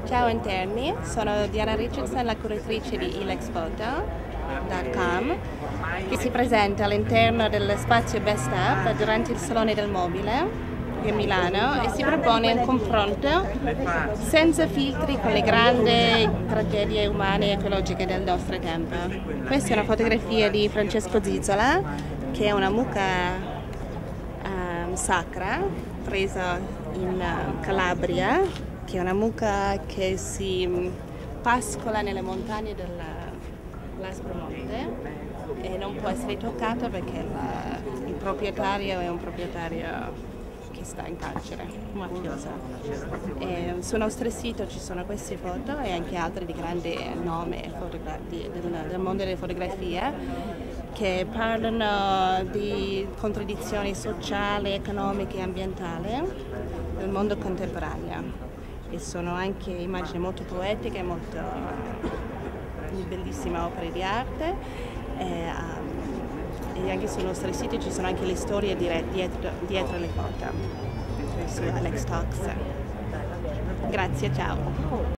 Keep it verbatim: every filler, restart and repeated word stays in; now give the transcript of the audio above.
Ciao interni, sono Diana Richardson, la curatrice di ilexphoto punto com, che si presenta all'interno dello spazio Best Up durante il Salone del Mobile di Milano e si propone un confronto senza filtri con le grandi tragedie umane e ecologiche del nostro tempo. Questa è una fotografia di Francesco Zizzola, che è una mucca um, sacra presa in uh, Calabria, che è una mucca che si pascola nelle montagne dell'Aspromonte e non può essere toccata perché la, il proprietario è un proprietario che sta in carcere, mafioso. E sul nostro sito ci sono queste foto e anche altre di grande nome del, del mondo delle fotografie che parlano di contraddizioni sociali, economiche e ambientali del mondo contemporaneo. E sono anche immagini molto poetiche, molto bellissime opere di arte e, um, e anche sul nostro sito ci sono anche le storie dietro, dietro le foto su Alex Talks. Grazie, ciao.